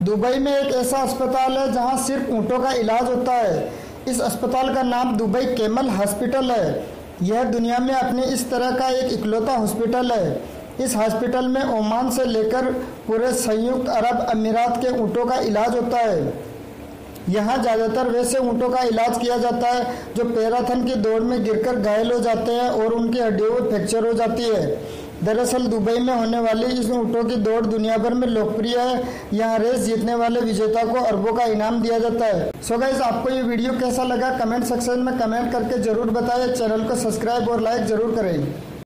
Dubai में एक ऐसा अस्पताल है जहां सिर्फ ऊँटों का इलाज होता है। इस अस्पताल का नाम दुबई कैमल हॉस्पिटल है। यह दुनिया में अपने इस तरह का एक इकलौता हॉस्पिटल है। इस हॉस्पिटल में ओमान से लेकर पूरे संयुक्त अरब अमीरात के ऊँटों का इलाज होता है। यहाँ ज़्यादातर वैसे ऊँटों का इलाज किया जाता है जो मैराथन की दौड़ में गिरकर घायल हो जाते हैं और उनकी हड्डियों में फ्रैक्चर हो जाती है। दरअसल दुबई में होने वाली इस ऊँटों की दौड़ दुनिया भर में लोकप्रिय है। यहाँ रेस जीतने वाले विजेता को अरबों का इनाम दिया जाता है। सो गाइस, आपको ये वीडियो कैसा लगा कमेंट सेक्शन में कमेंट करके जरूर बताएं। चैनल को सब्सक्राइब और लाइक जरूर करें।